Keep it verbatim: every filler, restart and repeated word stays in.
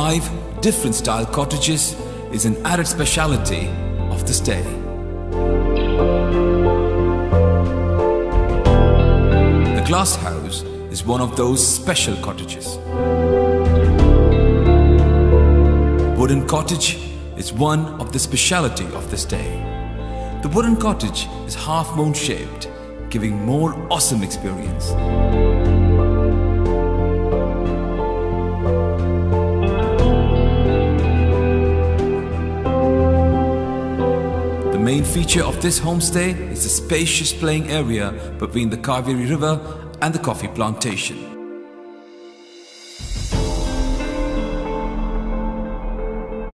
five different style cottages is an added speciality of the stay. The glass house is one of those special cottages. Wooden cottage is one of the speciality of the stay. The wooden cottage is half moon shaped, giving more awesome experience. The main feature of this homestay is the spacious playing area between the Kaveri River and the coffee plantation.